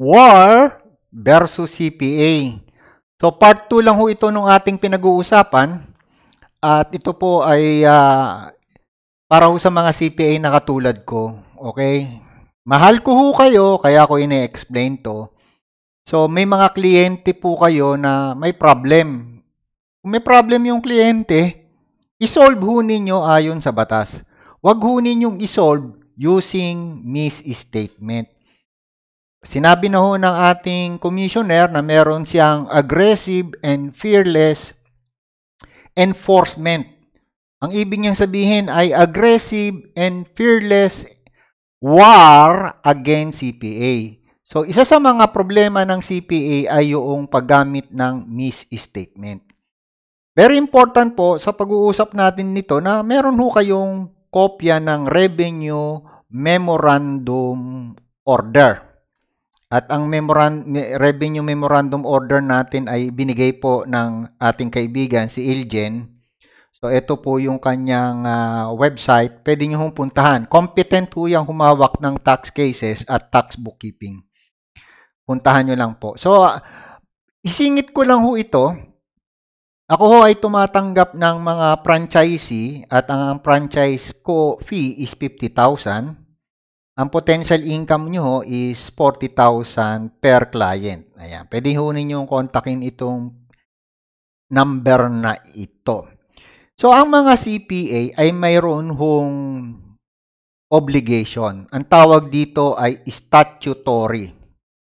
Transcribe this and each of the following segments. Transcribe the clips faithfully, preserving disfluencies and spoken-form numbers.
W A R versus C P A. So, part two lang ho ito nung ating pinag-uusapan. At ito po ay uh, para ho sa mga C P A na katulad ko. Okay? Mahal ko ho kayo, kaya ko ine-explain to. So, may mga kliyente po kayo na may problem. Kung may problem yung kliyente, isolve ho ninyo ayon sa batas. Huwag ho ninyong isolve using misstatement. Sinabi na ho ng ating commissioner na meron siyang aggressive and fearless enforcement. Ang ibig niyang sabihin ay aggressive and fearless war against C P A. So, isa sa mga problema ng C P A ay yung paggamit ng misstatement. Very important po sa pag-uusap natin nito na meron ho kayong kopya ng Revenue Memorandum Order. At ang memorand Revenue Memorandum Order natin ay binigay po ng ating kaibigan si Iljen. So, ito po yung kanyang uh, website. Pwede nyo hong puntahan. Competent po yung humawak ng tax cases at tax bookkeeping. Puntahan nyo lang po. So, uh, isingit ko lang ho ito. Ako ho ay tumatanggap ng mga franchisee at ang franchise ko fee is fifty thousand. Ang potential income nyo ho is forty thousand per client. Ayan. Pwede ho ninyong kontakin itong number na ito. So, ang mga C P A ay mayroon hong obligation. Ang tawag dito ay statutory.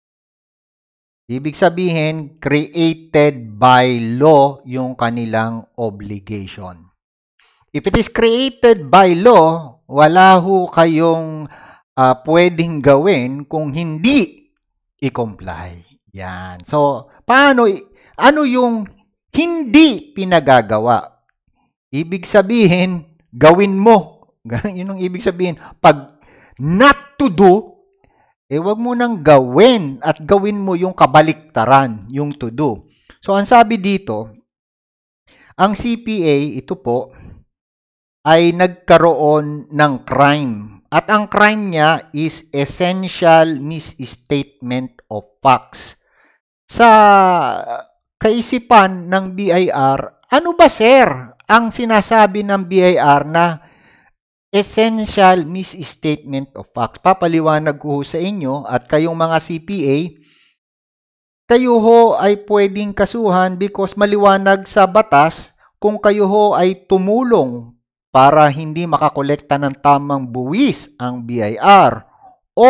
Ibig sabihin, created by law yung kanilang obligation. If it is created by law, wala ho kayong uh, pwedeng gawin kung hindi i-comply. Yan. So, paano, ano yung hindi pinagagawa? Ibig sabihin, gawin mo. Yun ang ibig sabihin. Pag not to do, eh wag mo nang gawin at gawin mo yung kabaliktaran, yung to do. So, ang sabi dito, ang C P A, ito po, ay nagkaroon ng crime. At ang crime niya is essential misstatement of facts. Sa kaisipan ng B I R, ano ba sir ang sinasabi ng B I R na essential misstatement of facts? Papaliwanag ko sa inyo at kayong mga C P A, kayo ho ay pwedeng kasuhan because maliwanag sa batas kung kayo ho ay tumulong para hindi makakolekta ng tamang buwis ang B I R o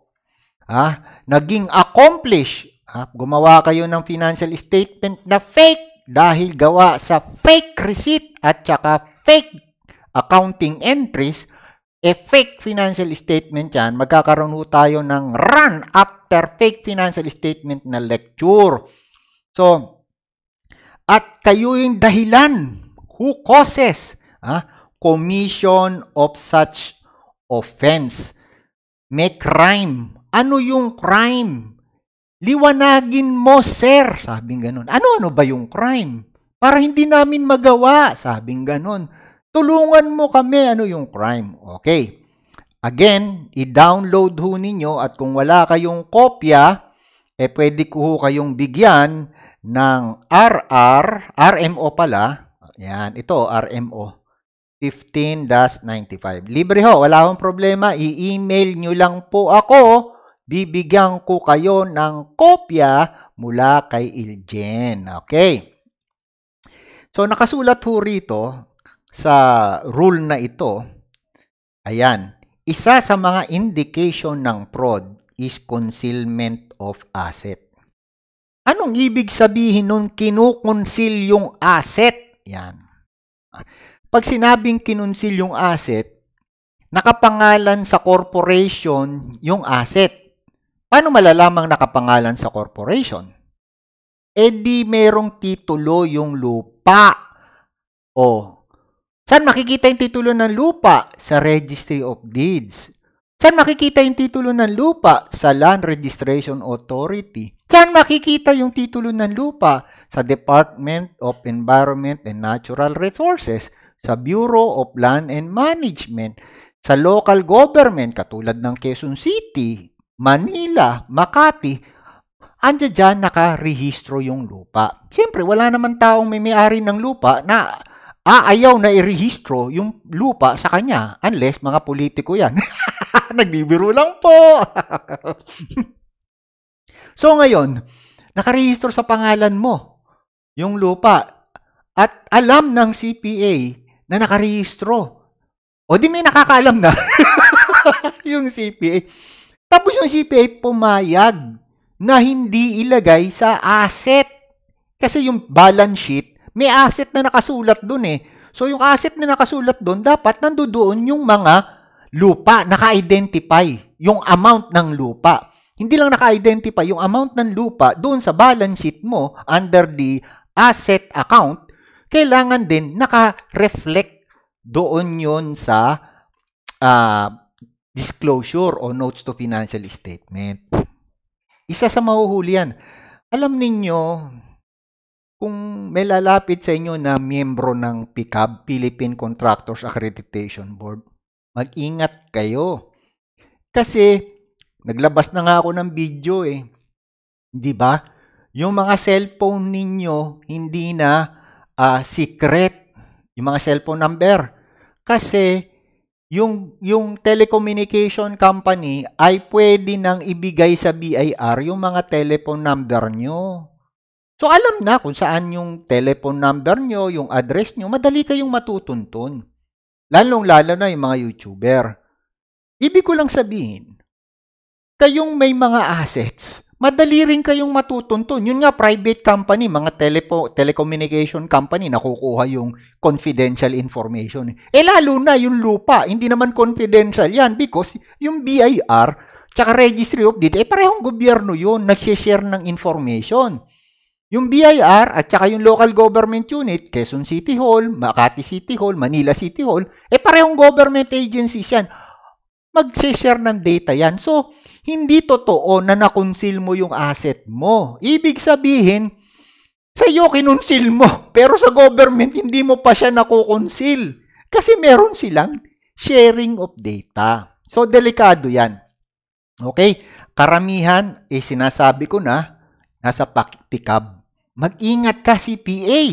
ah, naging accomplish, ah, gumawa kayo ng financial statement na fake dahil gawa sa fake receipt at saka fake accounting entries, e fake financial statement yan, magkakaroon ho tayo ng run after fake financial statement na lecture. So, at kayo yung dahilan, who causes ah, commission of such offense. May crime. Ano yung crime? Liwanagin mo, sir. Sabing ganun. Ano-ano ba yung crime? Para hindi namin magawa. Sabing ganun. Tulungan mo kami, ano yung crime? Okay. Again, i-download ho ninyo at kung wala kayong kopya, eh pwede ko ho kayong bigyan ng R R, R M O pala. Yan, ito, R M O. fifteen dash ninety-five. Libre ho, wala akong problema. I-email nyo lang po ako. Bibigyan ko kayo ng kopya mula kay Iljen. Okay. So, nakasulat ho rito, sa rule na ito, ayan, isa sa mga indication ng fraud is concealment of asset. Anong ibig sabihin nun kinukonceal yung asset? Yan. Pag sinabing kinonceal yung asset, nakapangalan sa corporation yung asset. Paano malalamang nakapangalan sa corporation? E di merong titulo yung lupa. O, saan makikita yung titulo ng lupa? Sa Registry of Deeds. Saan makikita yung titulo ng lupa? Sa Land Registration Authority. Saan makikita yung titulo ng lupa? Sa Department of Environment and Natural Resources. Sa Bureau of Land and Management. Sa local government, katulad ng Quezon City, Manila, Makati. andyan dyan nakarehistro yung lupa. Siyempre, wala naman taong may may-ari ng lupa na aayaw na irehistro yung lupa sa kanya unless mga politiko yan. Nagbibiro lang po. So ngayon, nakarehistro sa pangalan mo yung lupa at alam ng C P A na nakarehistro. O di may nakakaalam na yung C P A. Tapos yung C P A pumayag na hindi ilagay sa asset. Kasi yung balance sheet, may asset na nakasulat dun eh. So yung asset na nakasulat dun, dapat nandoon yung mga lupa, naka-identify yung amount ng lupa. Hindi lang naka-identify yung amount ng lupa doon sa balance sheet mo under the asset account, kailangan din naka-reflect doon yon sa uh, disclosure o notes to financial statement. Isa sa mahuhuli yan. Alam ninyo, kung may lalapit sa inyo na miyembro ng P C A B, Philippine Contractors Accreditation Board, mag-ingat kayo. Kasi, naglabas na nga ako ng video eh. Di ba? Yung mga cellphone ninyo, hindi na uh, secret. Yung mga cellphone number. Kasi, yung, yung telecommunication company ay pwede nang ibigay sa B I R yung mga telephone number nyo. So, alam na kung saan yung telephone number nyo, yung address nyo, madali kayong matutuntun. Lalong-lalo na yung mga YouTuber. Ibig ko lang sabihin, kayong may mga assets, madali rin kayong matutuntun. Yun nga, private company, mga telepo, telecommunication company, nakukuha yung confidential information. Eh, lalo na yung lupa, hindi naman confidential yan because yung B I R, tsaka Registry of Deed, eh, parehong gobyerno yun, nagsishare ng information. Yung B I R at saka yung local government unit, Quezon City Hall, Makati City Hall, Manila City Hall, eh, parehong government agencies yan. Mag-share ng data yan. So, hindi totoo na nakonsil mo yung asset mo. Ibig sabihin, sa iyo kinonsil mo. Pero sa government, hindi mo pa siya nakukonsil. Kasi meron silang sharing of data. So, delikado yan. Okay? Karamihan, eh, sinasabi ko na, nasa P C A B. Mag-ingat ka, C P A.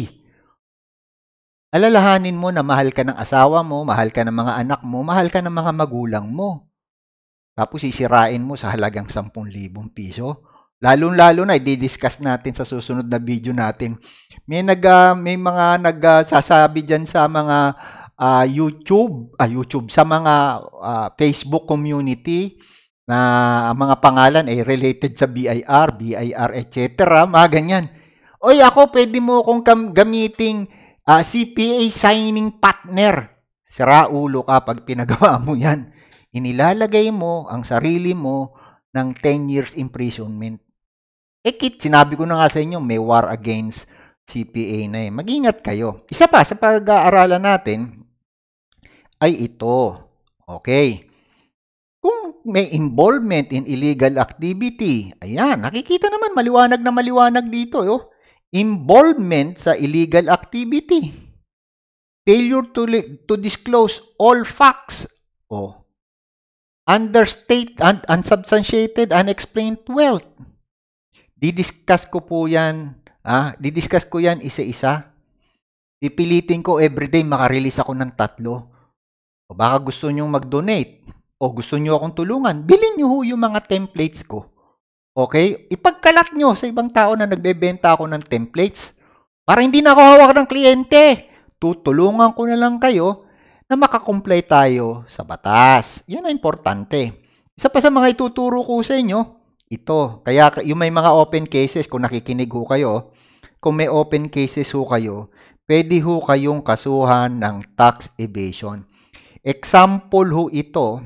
Alalahanin mo na mahal ka ng asawa mo, mahal ka ng mga anak mo, mahal ka ng mga magulang mo. Tapos sisirain mo sa halagang sampung libong piso. Lalong-lalo na, i-discuss natin sa susunod na video natin. May, nag, uh, may mga nagsasabi uh, dyan sa mga uh, YouTube, uh, YouTube, sa mga uh, Facebook community na mga pangalan ay related sa B I R, B I R, et cetera. Mga ganyan. Oy, ako, pwede mo akong gamiting Uh, C P A signing partner. Sira ulo ka pag pinagawa mo yan. Inilalagay mo ang sarili mo ng ten years imprisonment. Eh, kit, sinabi ko na nga sa inyo, may war against C P A na eh. Mag-ingat kayo. Isa pa sa pag-aaralan natin ay ito. Okay. Kung may involvement in illegal activity, ayan, nakikita naman maliwanag na maliwanag dito. Oh. Involvement sa illegal activity. Failure to, to disclose all facts. Oh. Understate, un, unsubstantiated, unexplained wealth. Didiscuss ko po yan. Ah, didiscuss ko yan isa-isa. Pipilitin ko everyday makarelease ako ng tatlo. O baka gusto nyo mag-donate. O gusto nyo akong tulungan. Bilhin nyo ho yung mga templates ko. Okay? Ipagkalat nyo sa ibang tao na nagbebenta ako ng templates. Para hindi na ako hawak ng kliyente. Tutulungan ko na lang kayo na makakomply tayo sa batas. Yan ang importante. Isa pa sa mga ituturo ko sa inyo, ito. Kaya yung may mga open cases, kung nakikinig ho kayo, kung may open cases ho kayo, pwede ho kayong kasuhan ng tax evasion. Example ho ito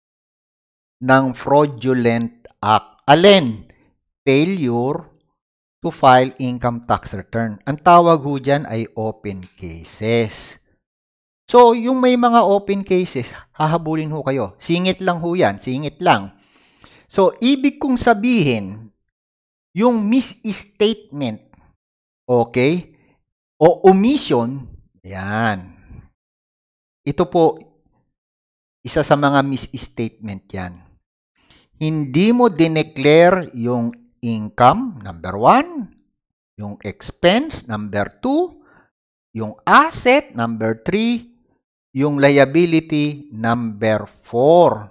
ng fraudulent act. Alin? Failure to file income tax return. Ang tawag ho dyan ay open cases. So, yung may mga open cases, hahabulin ho kayo. Singit lang ho yan. Singit lang. So, ibig kong sabihin, yung misstatement, okay, o omission, yan. Ito po, isa sa mga misstatement yan. Hindi mo dineclare yung income, number one. Yung expense, number two. Yung asset, number three. Yung liability, number four.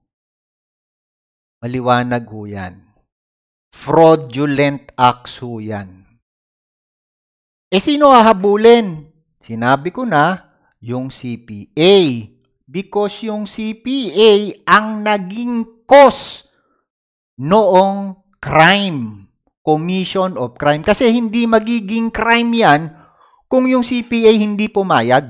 Maliwanag ho yan. Fraudulent acts ho yan. Eh, sino hahabulin? Sinabi ko na, yung C P A. Because yung C P A ang naging cause noong crime. Commission of crime. Kasi hindi magiging crime yan kung yung C P A hindi pumayag.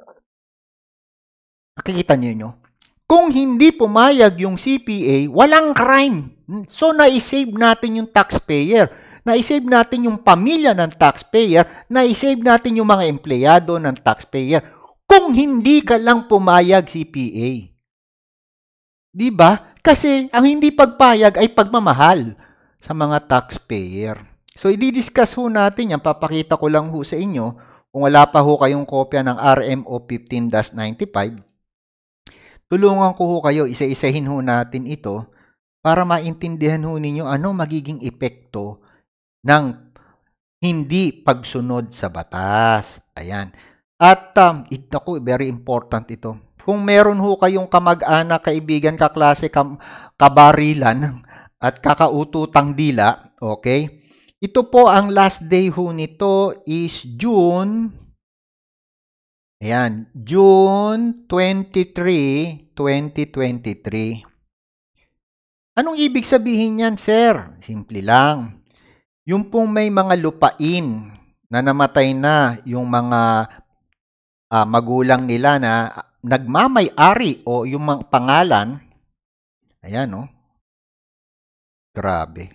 Nakikita niyo nyo? Kung hindi pumayag yung C P A, walang crime. So, na-save natin yung taxpayer. Na-save natin yung pamilya ng taxpayer. Na-save natin yung mga empleyado ng taxpayer. Kung hindi ka lang pumayag C P A. Diba? Kasi ang hindi pagpayag ay pagmamahal sa mga taxpayer. So, i-discuss ho natin yan. Papakita ko lang ho sa inyo. Kung wala pa ho kayong kopya ng R M O fifteen dash ninety-five, tulungan ko ho kayo, isa-isahin ho natin ito para maintindihan ho ninyo ano magiging epekto ng hindi pagsunod sa batas. Ayan. At um, ito ko, very important ito. Kung meron ho kayong kamag-anak, kaibigan, kaklase, kam kabarilan at kakaututang dila, okay? Ito po ang last day ho nito is June. Ayan, June twenty-third, twenty twenty-three. Anong ibig sabihin yan, sir? Simple lang. Yung pong may mga lupain na namatay na yung mga uh, magulang nila na nagmamay-ari o yung mga pangalan, ayan, no? Grabe.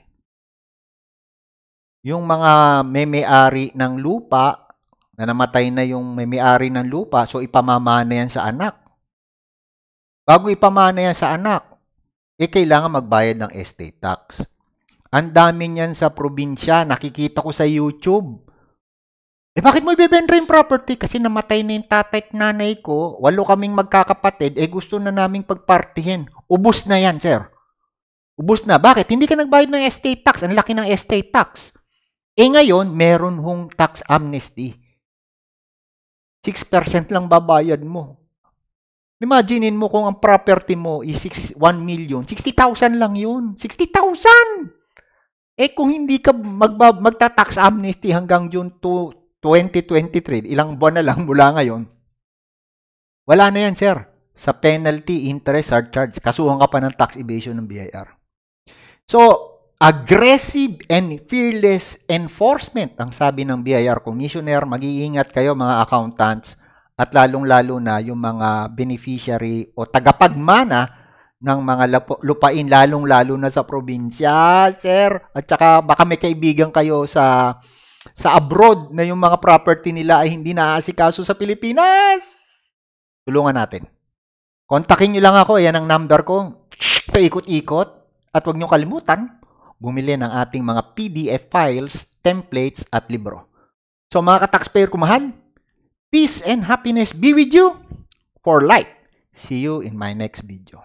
Yung mga may-may-ari ng lupa, na namatay na yung may-may-ari ng lupa, so ipamamana yan sa anak. Bago ipamana yan sa anak, eh kailangan magbayad ng estate tax. Ang dami niyan sa probinsya, nakikita ko sa YouTube. Eh bakit mo ibebenta yung property? Kasi namatay na yung tatay at nanay ko, walo kaming magkakapatid, eh gusto na naming pagpartihin. Ubus na yan, sir. Ubus na. Bakit? Hindi ka nagbayad ng estate tax. Ang laki ng estate tax. Eh ngayon, meron hong tax amnesty. six percent lang babayad mo. Imaginein mo kung ang property mo is one million, sixty thousand lang yun. sixty thousand! Eh kung hindi ka magta-tax amnesty hanggang June twenty twenty-three, ilang buwan na lang mula ngayon, wala na yan, sir. Sa penalty, interest, surcharge, kasuhan ka pa ng tax evasion ng B I R. So, aggressive and fearless enforcement, ang sabi ng B I R Commissioner. Mag-iingat kayo mga accountants at lalong-lalo na yung mga beneficiary o tagapagmana ng mga lupain, lalong-lalo na sa probinsya, sir. At saka baka may kaibigan kayo sa sa abroad na yung mga property nila ay hindi naaasikaso sa Pilipinas. Tulungan natin. Kontakin nyo lang ako, yan ang number ko. Paikot-ikot. At huwag nyo kalimutan, bumili ng ating mga P D F files, templates, at libro. So mga ka-taxpayer kumahal, peace and happiness be with you for life. See you in my next video.